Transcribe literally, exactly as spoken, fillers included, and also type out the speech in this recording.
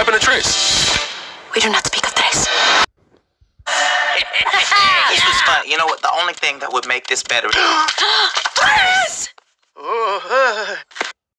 happened to Trace? We do not speak of Trace. This was fun. You know what? The only thing that would make this better